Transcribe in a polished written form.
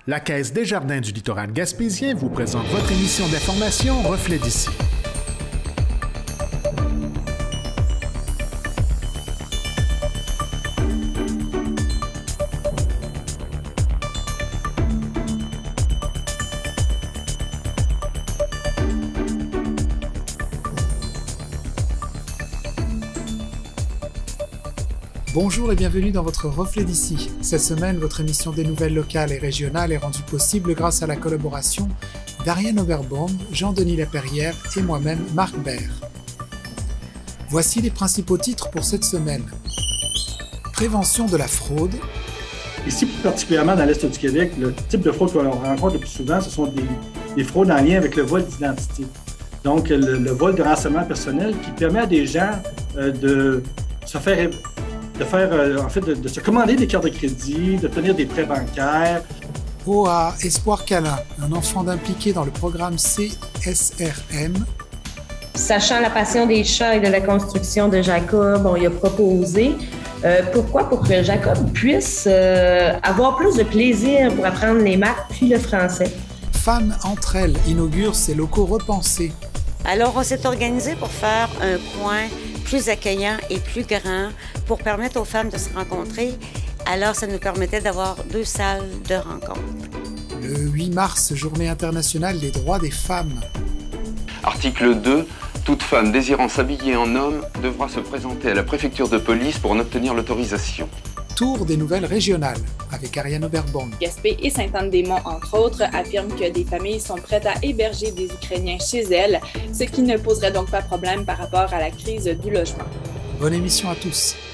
La Caisse des Jardins du littoral gaspésien vous présente votre émission d'information Reflet d'ici. Bonjour et bienvenue dans votre Reflet d'ici. Cette semaine, votre émission des nouvelles locales et régionales est rendue possible grâce à la collaboration d'Ariane Oberbaum, Jean-Denis Laperrière et moi-même, Marc Baird. Voici les principaux titres pour cette semaine. Prévention de la fraude. Ici, plus particulièrement dans l'Est du Québec, le type de fraude qu'on rencontre le plus souvent, ce sont des fraudes en lien avec le vol d'identité. Donc, le vol de renseignement personnel qui permet à des gens de se commander des cartes de crédit, d'obtenir des prêts bancaires. OA Espoir Câlin, un enfant impliqué dans le programme CSRM. Sachant la passion des chats et de la construction de Jacob, on lui a proposé. Pourquoi? Pour que Jacob puisse avoir plus de plaisir pour apprendre les maths puis le français. Femmes entre elles inaugure ses locaux repensés. Alors, on s'est organisé pour faire un coin plus accueillant et plus grand pour permettre aux femmes de se rencontrer. Alors, ça nous permettait d'avoir 2 salles de rencontre. Le 8 mars, Journée internationale des droits des femmes. Article 2. Toute femme désirant s'habiller en homme devra se présenter à la préfecture de police pour en obtenir l'autorisation. Tour des nouvelles régionales, avec Ariane Oberbaum. Gaspé et Sainte-Anne-des-Monts, entre autres, affirment que des familles sont prêtes à héberger des Ukrainiens chez elles, ce qui ne poserait donc pas problème par rapport à la crise du logement. Bonne émission à tous.